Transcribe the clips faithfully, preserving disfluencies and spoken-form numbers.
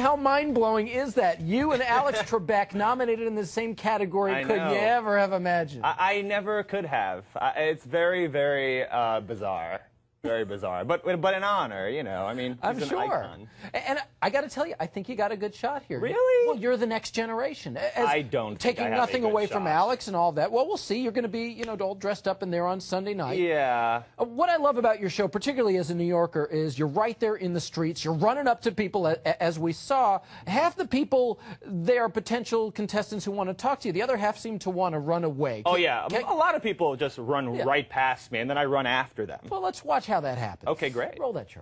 how mind-blowing is that? You and Alex Trebek nominated in the same category. I Could know. you ever have imagined? I, I never could have. I, it's very, very uh, bizarre. Very bizarre, but but an honor, you know. I mean, I'm he's an sure. icon. And I got to tell you, I think you got a good shot here. Really? Well, you're the next generation. As I don't think taking I have nothing a good away shot. from Alex and all of that. Well, we'll see. You're going to be, you know, all dressed up in there on Sunday night. Yeah. Uh, What I love about your show, particularly as a New Yorker, is you're right there in the streets. You're running up to people, a- as we saw. Half the people, they are potential contestants who want to talk to you. The other half seem to want to run away. Oh Can- yeah. can- A lot of people just run Yeah. right past me, and then I run after them. Well, let's watch how that happens. Okay, great. Roll that, Charles.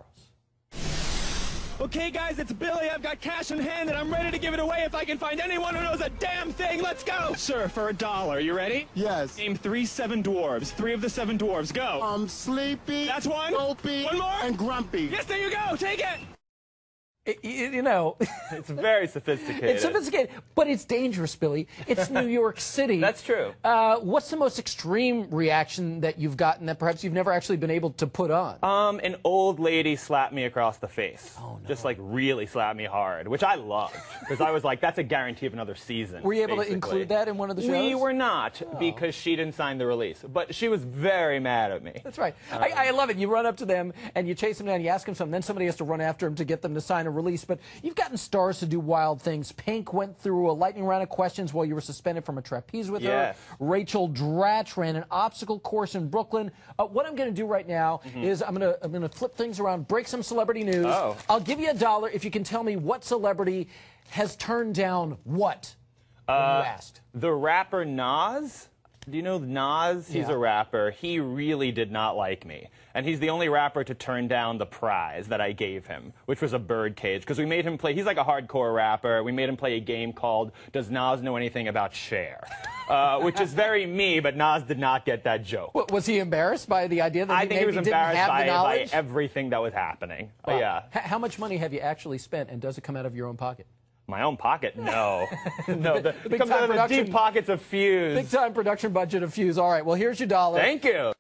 Okay, guys, it's Billy. I've got cash in hand, and I'm ready to give it away if I can find anyone who knows a damn thing. Let's go! Sir, for a dollar. You ready? Yes. Name three seven dwarves. Three of the seven dwarves. Go. Um, sleepy. That's one. Dopey. One more. And grumpy. Yes, there you go. Take it. It- you you know, It's very sophisticated. it's sophisticated, but it's dangerous, Billy. It's New York City. That's true. Uh, what's the most extreme reaction that you've gotten that perhaps you've never actually been able to put on? Um, an old lady slapped me across the face. Oh, no. Just like really slapped me hard, which I loved because I was like, that's a guarantee of another season. Were you able basically. to include that in one of the shows? We were not because she didn't sign the release, but she was very mad at me. That's right. I, I love it. You run up to them and you chase them down, you ask them something, then somebody has to run after them to get them to sign a release. But you've gotten stars to do wild things. Pink went through a lightning round of questions while you were suspended from a trapeze with Yes. her. Rachel Dratch ran an obstacle course in Brooklyn. Uh, what I'm going to do right now Mm-hmm. is I'm going to I'm going to flip things around, break some celebrity news. Oh. I'll give you a dollar if you can tell me what celebrity has turned down what when Uh, you asked. The rapper Nas. Do you know Nas? He's Yeah. a rapper. He really did not like me. And he's the only rapper to turn down the prize that I gave him, which was a bird cage. Because we made him play, he's like a hardcore rapper. We made him play a game called Does Nas Know Anything About Cher? Uh, which is very me, but Nas did not get that joke. Wa- Was he embarrassed by the idea that I he think he maybe was didn't embarrassed have by, the by knowledge? everything that was happening. Uh, Wow. yeah. H- How much money have you actually spent, and does it come out of your own pocket? My own pocket? No. no. The, big it comes time out of the production- deep pockets of Fuse. Big time production budget of Fuse. All right, well, here's your dollar. Thank you.